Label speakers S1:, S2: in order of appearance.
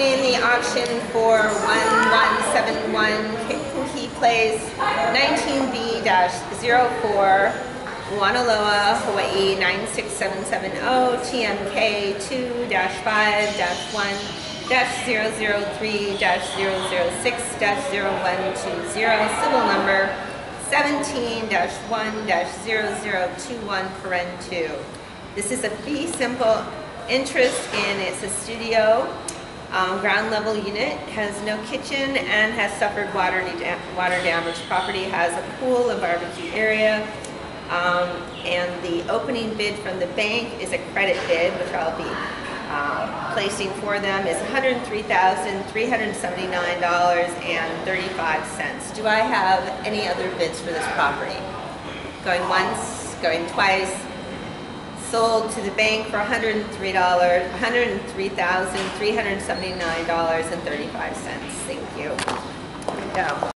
S1: doing the auction for 1171 Kikuhi Place 19B-04 Wanaloa, Hawaii 96770 TMK 2-5-1-003-006-0120 civil number 17-1-0021 This is a fee simple interest in, it's a studio ground level unit, has no kitchen and has suffered water damage. Property has a pool, a barbecue area, and the opening bid from the bank is a credit bid, which I'll be placing for them, is $103,379.35. Do I have any other bids for this property? Going once, going twice. Sold to the bank for $103,379.35. Thank you. Go.